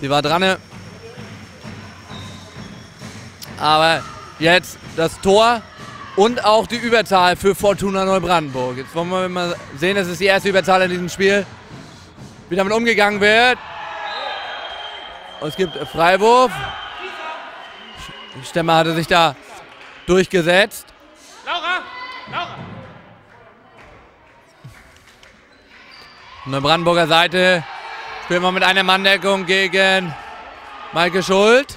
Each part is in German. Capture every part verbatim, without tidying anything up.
Sie war dran. Aber jetzt das Tor und auch die Überzahl für Fortuna Neubrandenburg. Jetzt wollen wir mal sehen, das ist die erste Überzahl in diesem Spiel. Wie damit umgegangen wird. Und es gibt Freiwurf. Stemmer hatte sich da durchgesetzt. Laura! Laura! Neubrandenburger Seite spielen wir mit einer Manndeckung gegen Maike Schuld.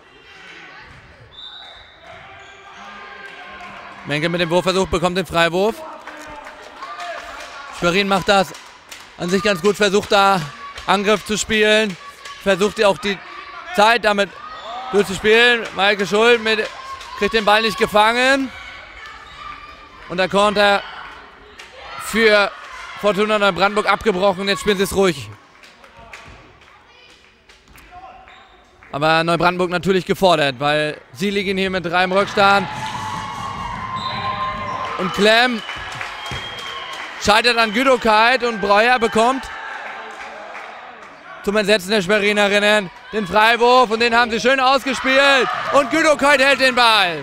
Menke mit dem Wurfversuch bekommt den Freiwurf. Schwerin macht das an sich ganz gut, versucht da Angriff zu spielen. Versucht auch die Zeit damit durchzuspielen. Maike Schuld mit, kriegt den Ball nicht gefangen. Und der Konter für Fortuna Neubrandenburg abgebrochen. Jetzt spielen sie es ruhig. Aber Neubrandenburg natürlich gefordert, weil sie liegen hier mit drei im Rückstand. Und Klemm scheitert an Gütogkeit und Breuer bekommt zum Entsetzen der Schwerinerinnen den Freiwurf und den haben sie schön ausgespielt. Und Gütogkeit hält den Ball.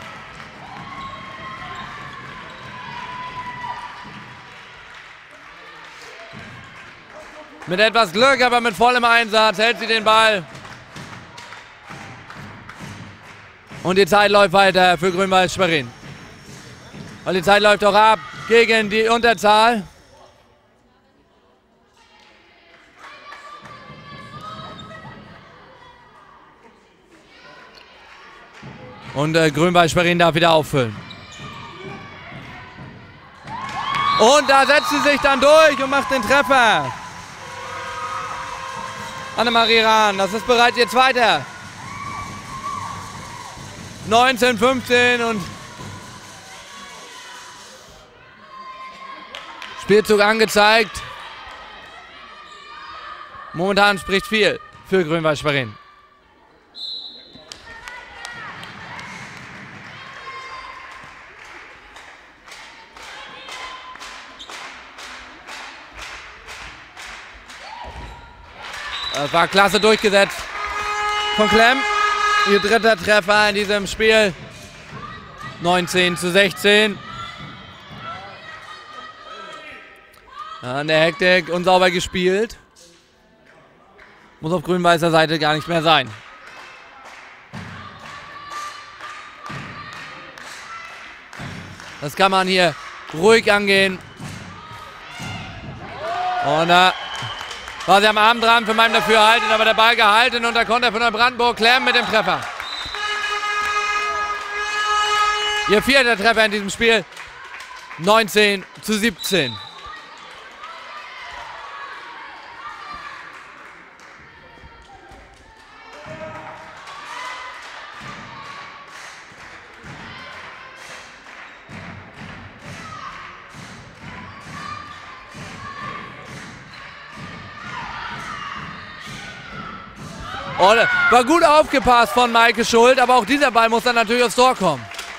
Mit etwas Glück, aber mit vollem Einsatz hält sie den Ball. Und die Zeit läuft weiter für Grün-Weiß Schwerin. Weil die Zeit läuft auch ab gegen die Unterzahl. Und äh, Grün-Weiß Schwerin darf wieder auffüllen. Und da setzt sie sich dann durch und macht den Treffer. Annemarie Rahn, das ist bereits ihr zweiter. neunzehn fünfzehn und Spielzug angezeigt. Momentan spricht viel für Grün-Weiß Schwerin. Das war klasse durchgesetzt von Klemm. Ihr dritter Treffer in diesem Spiel. neunzehn zu sechzehn. An der Hektik unsauber gespielt. Muss auf grün-weißer Seite gar nicht mehr sein. Das kann man hier ruhig angehen. Und da war sie am Arm dran für meinen Dafürhalten, aber der Ball gehalten und der Konter von Neubrandenburg. Klemm mit dem Treffer. Ihr vierter Treffer in diesem Spiel. neunzehn zu siebzehn. Oh, war gut aufgepasst von Maike Schuld, aber auch dieser Ball muss dann natürlich aufs Tor kommen.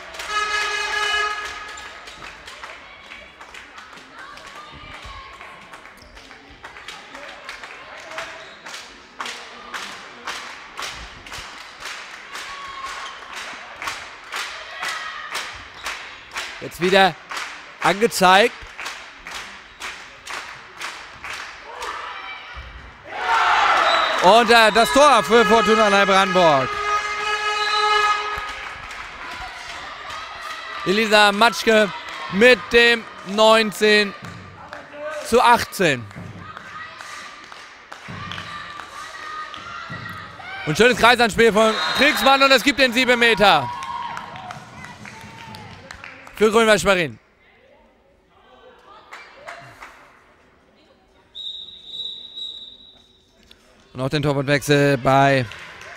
Jetzt wieder angezeigt. Und äh, das Tor für Fortuna Neubrandenburg. Elisa Matschke mit dem neunzehn zu achtzehn. Und schönes Kreisanspiel von Kriegsmann und es gibt den sieben Meter. Für Grün-Weiß Schwerin. Und auch den Torwartwechsel bei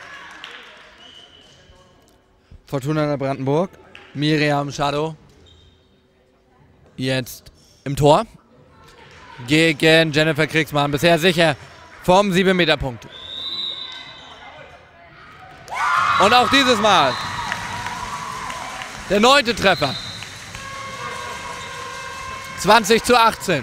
Fortuna Neubrandenburg. Miriam Shadow jetzt im Tor gegen Jennifer Kriegsmann. Bisher sicher vom sieben Meter Punkt. Und auch dieses Mal der neunte Treffer. zwanzig zu achtzehn.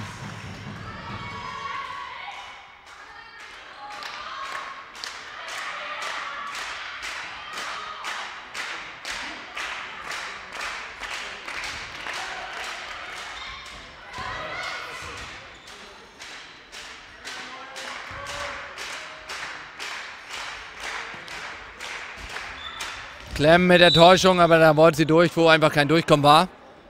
Klemm mit der Täuschung, aber da wollte sie durch, wo einfach kein Durchkommen war.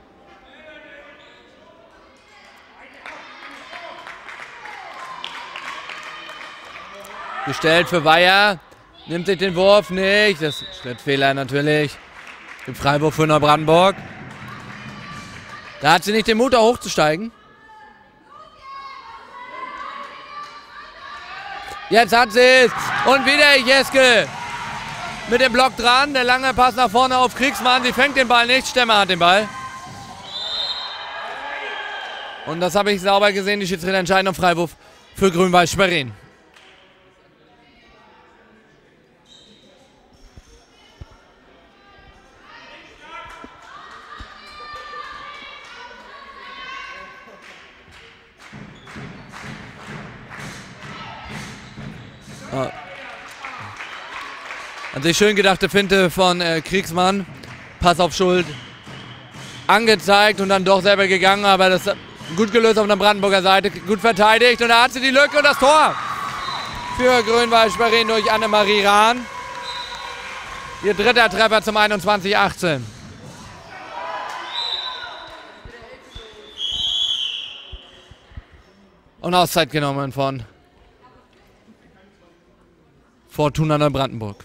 Gestellt für Weiher. Nimmt sich den Wurf nicht. Das ist Schrittfehler natürlich. Im Freiwurf für Neubrandenburg. Da hat sie nicht den Mut, auch hochzusteigen. Jetzt hat sie es. Und wieder Jeske. Mit dem Block dran. Der lange Pass nach vorne auf Kriegsmann. Sie fängt den Ball nicht. Stemmer hat den Ball. Und das habe ich sauber gesehen. Die Schiedsrichter entscheiden auf Freiwurf für Grün-Weiß Schwerin. Ah. An sich schön gedachte Finte von äh, Kriegsmann. Pass auf Schuld. Angezeigt und dann doch selber gegangen, aber das gut gelöst auf der Brandenburger Seite. Gut verteidigt und da hat sie die Lücke und das Tor für Grün-Weiß Schwerin durch Annemarie Rahn. Ihr dritter Treffer zum einundzwanzig achtzehn. Und Auszeit genommen von Fortuna Neubrandenburg.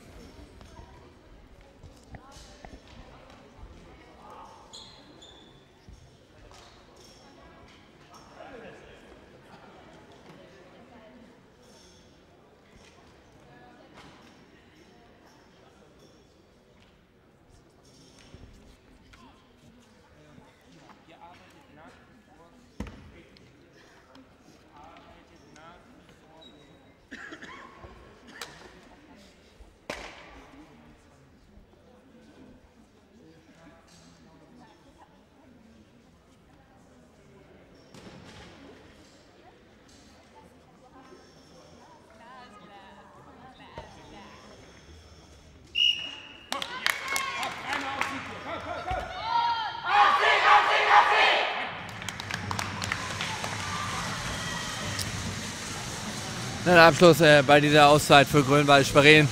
Ein Abschluss äh, bei dieser Auszeit für Grün-Weiß Schwerin.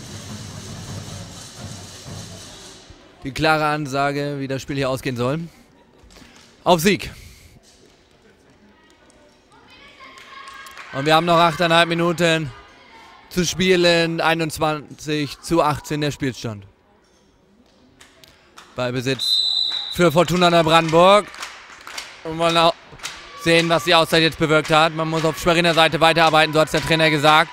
Die klare Ansage, wie das Spiel hier ausgehen soll. Auf Sieg. Und wir haben noch achteinhalb Minuten zu spielen. einundzwanzig zu achtzehn der Spielstand. Ballbesitz für Fortuna Neubrandenburg. Und wollen auch sehen, was die Auszeit jetzt bewirkt hat. Man muss auf Schweriner Seite weiterarbeiten, so hat es der Trainer gesagt.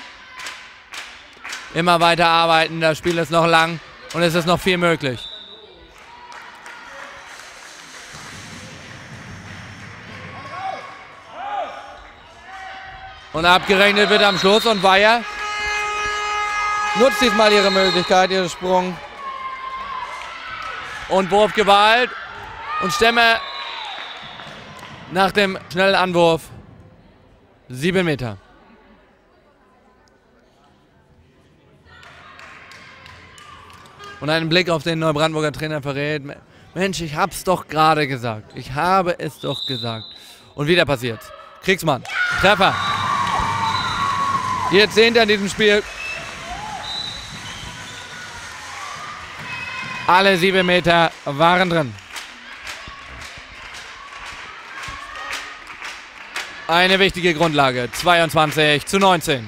Immer weiter arbeiten, das Spiel ist noch lang und es ist noch viel möglich. Und abgerechnet wird am Schluss und Weiher nutzt diesmal ihre Möglichkeit, ihren Sprung. Und Wurfgewalt und Stemmer nach dem schnellen Anwurf sieben Meter. Und ein Blick auf den Neubrandenburger Trainer verrät, Mensch, ich hab's doch gerade gesagt. Ich habe es doch gesagt. Und wieder passiert. Kriegsmann, Treffer. Ihr Zehnter in diesem Spiel. Alle sieben Meter waren drin. Eine wichtige Grundlage. zweiundzwanzig zu neunzehn.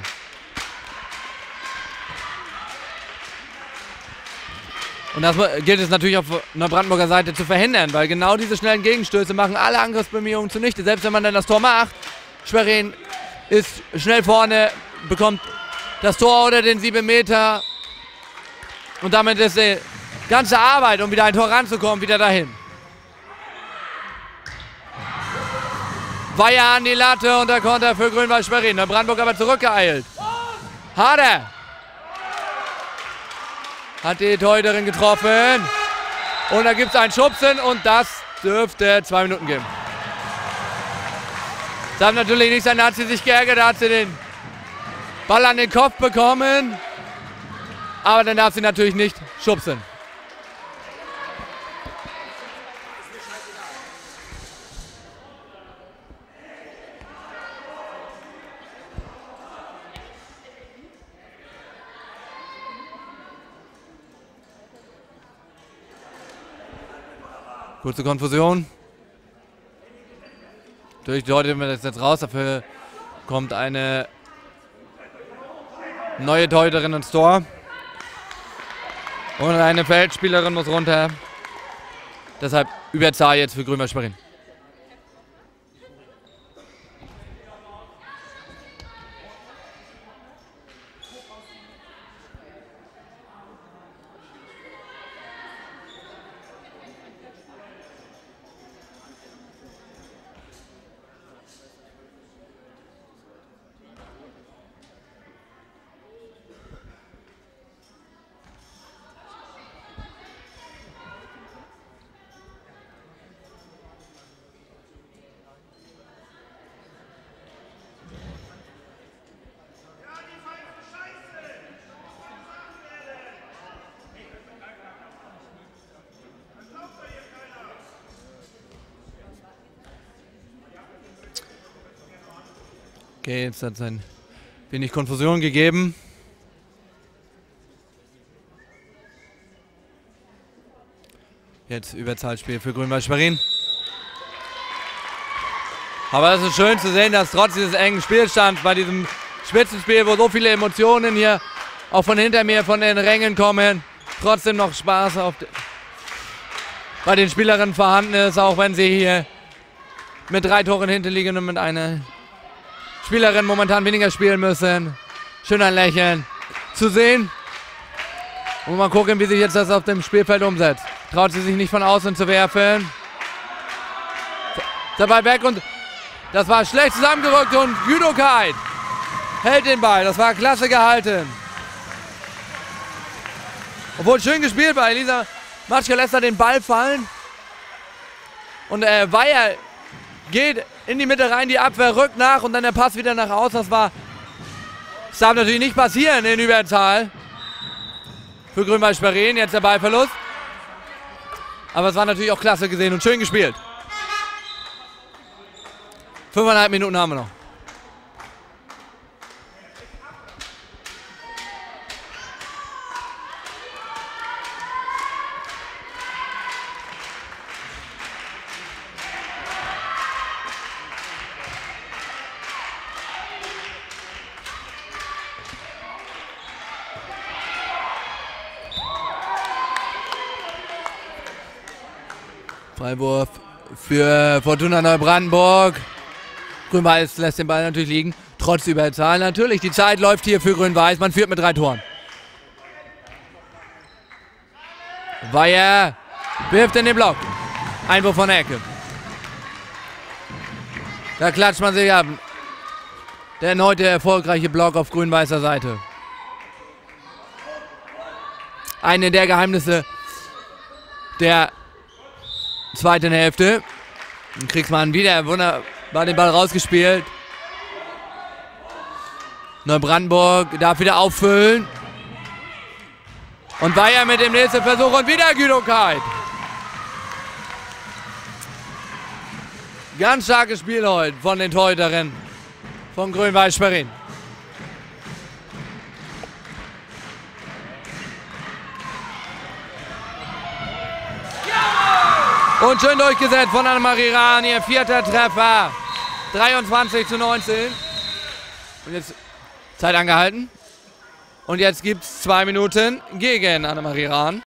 Und das gilt es natürlich auf Neubrandenburger Seite zu verhindern, weil genau diese schnellen Gegenstöße machen alle Angriffsbemühungen zunichte. Selbst wenn man dann das Tor macht, Schwerin ist schnell vorne, bekommt das Tor oder den sieben Meter. Und damit ist die ganze Arbeit, um wieder ein Tor ranzukommen, wieder dahin. Weiher an die Latte und der Konter für Grün-Weiß Schwerin. Neubrandenburg aber zurückgeeilt. Harder hat die Torhüterin getroffen. Und da gibt es ein Schubsen und das dürfte zwei Minuten geben. Das darf natürlich nicht sein, da hat sie sich geärgert, da hat sie den Ball an den Kopf bekommen. Aber dann darf sie natürlich nicht schubsen. Kurze Konfusion. Durch deutet wir das jetzt raus. Dafür kommt eine neue Torhüterin ins Tor. Und eine Feldspielerin muss runter. Deshalb Überzahl jetzt für Grün-Weiß Schwerin. Okay, jetzt hat es ein wenig Konfusion gegeben. Jetzt Überzahlspiel für Grün-Weiß Schwerin. Aber es ist schön zu sehen, dass trotz dieses engen Spielstands bei diesem Spitzenspiel, wo so viele Emotionen hier auch von hinter mir von den Rängen kommen, trotzdem noch Spaß auf de bei den Spielerinnen vorhanden ist, auch wenn sie hier mit drei Toren hinterliegen und mit einer Spielerinnen momentan weniger spielen müssen. Schön ein Lächeln zu sehen. Und mal gucken, wie sich jetzt das auf dem Spielfeld umsetzt. Traut sie sich nicht von außen zu werfen. Dabei weg und das war schlecht zusammengerückt und Judokai hält den Ball. Das war klasse gehalten. Obwohl schön gespielt war. Elisa Matschke lässt da den Ball fallen. Und äh, Weiher geht in die Mitte rein, die Abwehr rückt nach und dann der Pass wieder nach außen. Das war, das darf natürlich nicht passieren in Überzahl für Grün-Weiß Schwerin. Jetzt der Ballverlust. Aber es war natürlich auch klasse gesehen und schön gespielt. Fünfeinhalb Minuten haben wir noch. Freiwurf für Fortuna Neubrandenburg. Grün-Weiß lässt den Ball natürlich liegen. Trotz Überzahl natürlich. Die Zeit läuft hier für Grün-Weiß. Man führt mit drei Toren. Weiher wirft in den Block. Einwurf von der Ecke. Da klatscht man sich ab. Der erneute erfolgreiche Block auf grün-weißer Seite. Eine der Geheimnisse der zweiten Hälfte. Dann kriegt man wieder wunderbar den Ball rausgespielt. Neubrandenburg darf wieder auffüllen. Und Weiher mit dem nächsten Versuch und wieder Güdokai. Ganz starkes Spiel heute von den Torhüterinnen von Grün-Weiß Schwerin. Und schön durchgesetzt von Annemarie Rahn, ihr vierter Treffer. dreiundzwanzig zu neunzehn. Und jetzt Zeit angehalten. Und jetzt gibt es zwei Minuten gegen Annemarie Rahn.